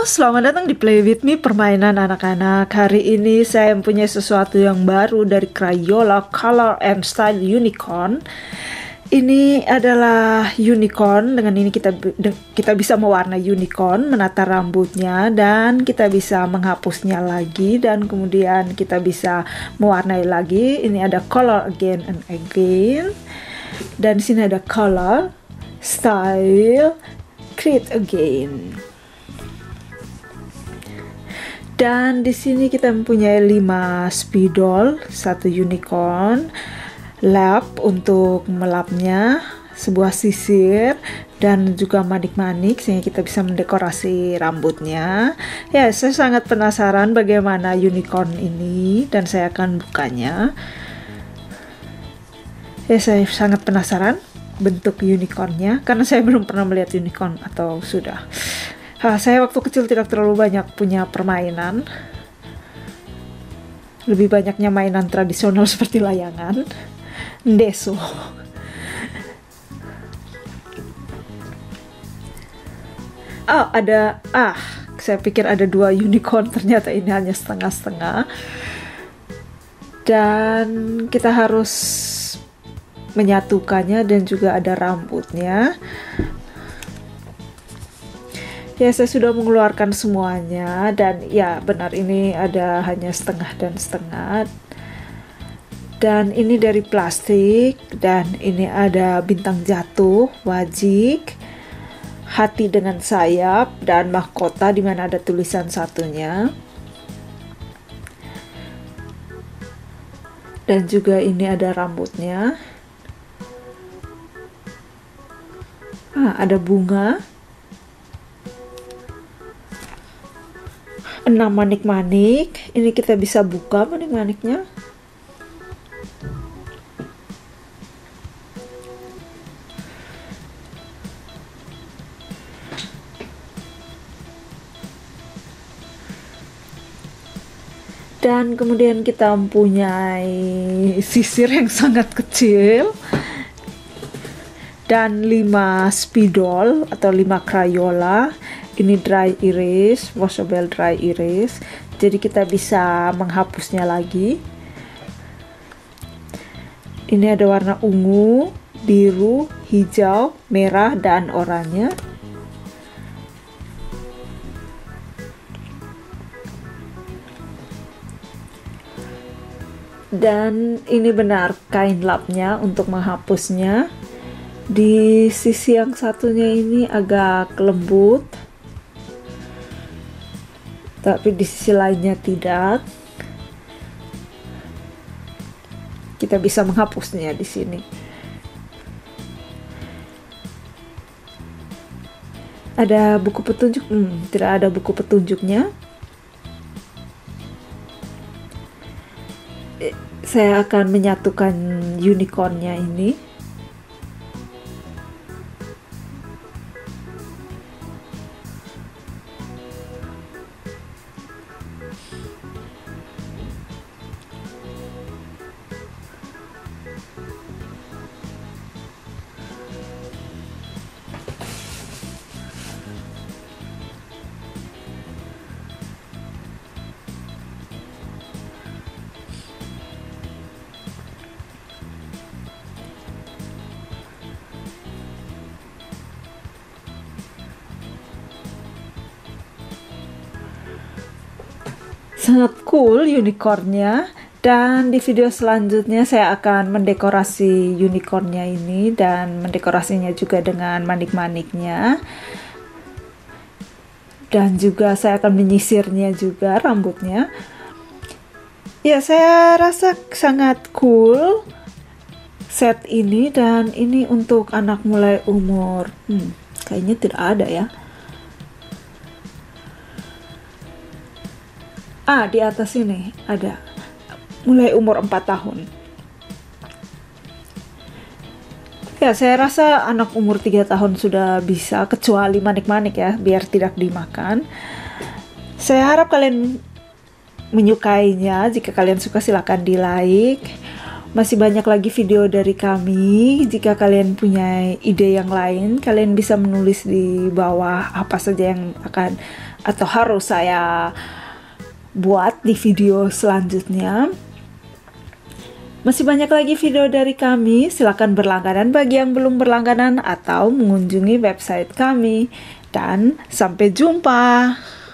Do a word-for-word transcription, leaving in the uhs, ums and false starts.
selamat datang di Play With Me, permainan anak-anak. Hari ini saya mempunyai sesuatu yang baru dari Crayola Color and Style Unicorn. Ini adalah unicorn. Dengan ini kita kita bisa mewarnai unicorn, menata rambutnya, dan kita bisa menghapusnya lagi, dan kemudian kita bisa mewarnai lagi. Ini ada color again and again, dan di sini ada color, style, create again. Dan di sini kita mempunyai lima spidol, satu unicorn, lap untuk melapnya, sebuah sisir, dan juga manik-manik sehingga kita bisa mendekorasi rambutnya. Ya, saya sangat penasaran bagaimana unicorn ini dan saya akan bukanya. Ya, saya sangat penasaran bentuk unicornnya karena saya belum pernah melihat unicorn, atau sudah. Ha, saya waktu kecil tidak terlalu banyak punya permainan. Lebih banyaknya mainan tradisional seperti layangan, ndeso. Oh, ada, ah, saya pikir ada dua unicorn, ternyata ini hanya setengah-setengah. Dan kita harus menyatukannya dan juga ada rambutnya. Ya, saya sudah mengeluarkan semuanya, dan ya benar ini ada hanya setengah dan setengah. Dan ini dari plastik, dan ini ada bintang jatuh, wajik, hati dengan sayap, dan mahkota di mana ada tulisan satunya. Dan juga ini ada rambutnya. Ah, ada bunga. enam manik-manik. Ini kita bisa buka manik-maniknya. Dan kemudian kita mempunyai sisir yang sangat kecil dan lima spidol atau lima Crayola. Ini dry erase, washable dry erase, jadi kita bisa menghapusnya lagi. Ini ada warna ungu, biru, hijau, merah, dan oranye. Dan ini benar kain lapnya untuk menghapusnya. Di sisi yang satunya ini agak lembut, tapi di sisi lainnya tidak. Kita bisa menghapusnya di sini. Ada buku petunjuk? Hmm, tidak ada buku petunjuknya. Saya akan menyatukan unicornnya ini. Sangat cool unicornnya, dan di video selanjutnya saya akan mendekorasi unicornnya ini dan mendekorasinya juga dengan manik-maniknya, dan juga saya akan menyisirnya juga rambutnya. Ya, saya rasa sangat cool set ini, dan ini untuk anak mulai umur hmm, kayaknya tidak ada ya. Ah, di atas ini ada mulai umur empat tahun. Ya, saya rasa anak umur tiga tahun sudah bisa, kecuali manik-manik ya, biar tidak dimakan. Saya harap kalian menyukainya. Jika kalian suka, silakan di like. Masih banyak lagi video dari kami. Jika kalian punya ide yang lain, kalian bisa menulis di bawah apa saja yang akan atau harus saya buat di video selanjutnya. Masih banyak lagi video dari kami. Silakan berlangganan bagi yang belum berlangganan atau mengunjungi website kami. Dan sampai jumpa.